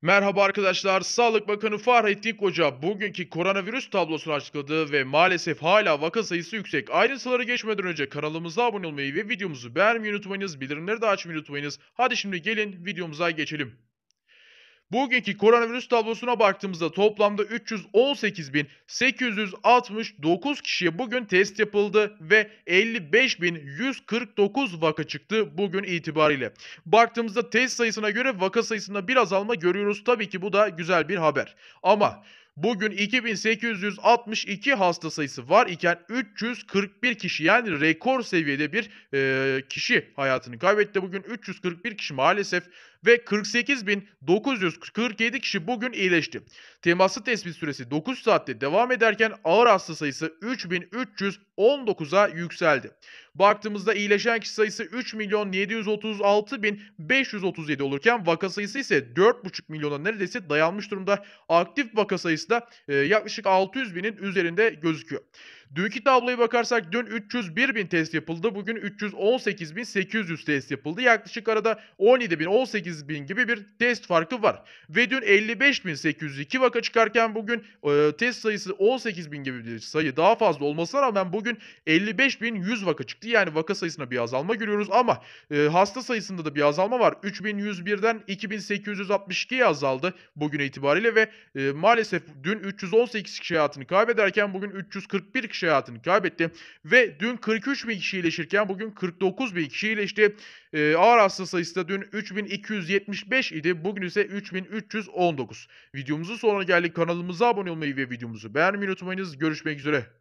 Merhaba arkadaşlar. Sağlık Bakanı Fahrettin Koca bugünkü koronavirüs tablosunu açıkladı ve maalesef hala vaka sayısı yüksek. Ayrıntılara geçmeden önce kanalımıza abone olmayı ve videomuzu beğenmeyi unutmayınız. Bildirimleri de açmayı unutmayınız. Hadi şimdi gelin videomuza geçelim. Bugünkü koronavirüs tablosuna baktığımızda toplamda 318.869 kişiye bugün test yapıldı ve 55.149 vaka çıktı bugün itibariyle. Baktığımızda test sayısına göre vaka sayısında bir azalma görüyoruz. Tabii ki bu da güzel bir haber. Ama bugün 2862 hasta sayısı var iken 341 kişi, yani rekor seviyede bir kişi hayatını kaybetti. Bugün 341 kişi maalesef ve 48.947 kişi bugün iyileşti. Temaslı tespit süresi 9 saatte devam ederken ağır hasta sayısı 3.319'a yükseldi. Baktığımızda iyileşen kişi sayısı 3.736.537 olurken vaka sayısı ise 4,5 milyona neredeyse dayanmış durumda. Aktif vaka sayısı da yaklaşık 600 binin üzerinde gözüküyor. Dünkü tabloya bakarsak dün 301 bin test yapıldı. Bugün 318.800 test yapıldı. Yaklaşık arada 17 bin, 18 bin gibi bir test farkı var. Ve dün 55.802 vaka çıkarken bugün test sayısı 18 bin gibi bir sayı daha fazla olmasına rağmen bugün 55.100 vaka çıktı. Yani vaka sayısında bir azalma görüyoruz ama hasta sayısında da bir azalma var. 3.101'den 2.862'ye azaldı bugün itibariyle ve maalesef dün 318 kişi hayatını kaybederken bugün 341 kişi hayatını kaybetti ve dün 43 bin kişi iyileşirken bugün 49 bin kişi iyileşti. Ağır hasta sayısı da dün 3275 idi. Bugün ise 3319. Videomuzun sonuna geldik. Kanalımıza abone olmayı ve videomuzu beğenmeyi unutmayınız. Görüşmek üzere.